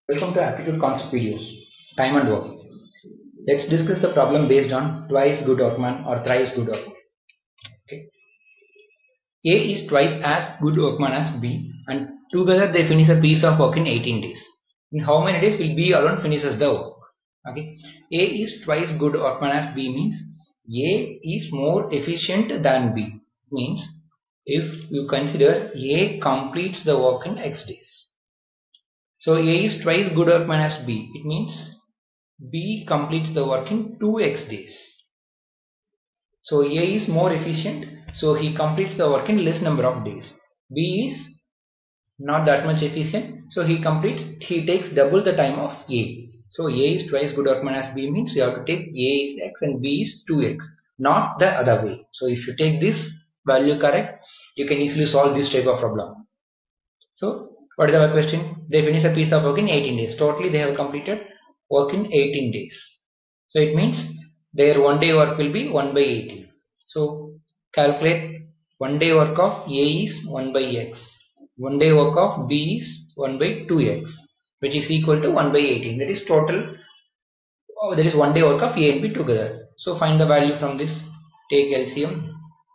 Welcome to Aptitude concept videos. Time and work. Let's discuss the problem based on twice good workman or thrice good workman. Okay. A is twice as good workman as B, and together they finish a piece of work in 18 days. In how many days will B alone finishes the work? Okay. A is twice good workman as B means A is more efficient than B. Means if you consider A completes the work in X days. So A is twice good workman as B. It means B completes the work in 2x days. So A is more efficient, so he completes the work in less number of days. B is not that much efficient, so he takes double the time of A. So A is twice good workman as B means you have to take A is x and B is 2x, not the other way. So if you take this value correct, you can easily solve this type of problem. So what is our question? They finish a piece of work in 18 days. Totally they have completed work in 18 days. So it means their 1 day work will be 1 by 18. So calculate 1 day work of A is 1 by x. 1 day work of B is 1 by 2x, which is equal to 1 by 18. That is total. That is 1 day work of A and B together. So find the value from this. Take LCM.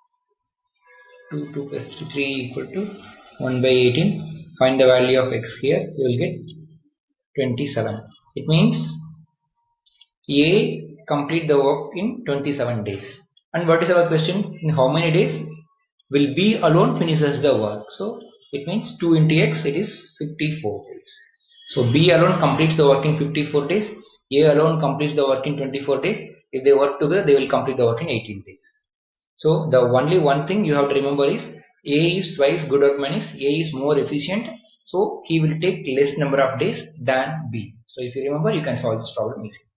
2 plus 3 equal to 1 by 18. Find the value of x here. You will get 27. It means A complete the work in 27 days. And what is our question? In how many days will B alone finishes the work? So it means 2 into x, it is 54 days. So B alone completes the work in 54 days. A alone completes the work in 24 days. If they work together, they will complete the work in 18 days. So the only one thing you have to remember is A is twice good workman is A is more efficient, so he will take less number of days than B. So if you remember, you can solve this problem easily.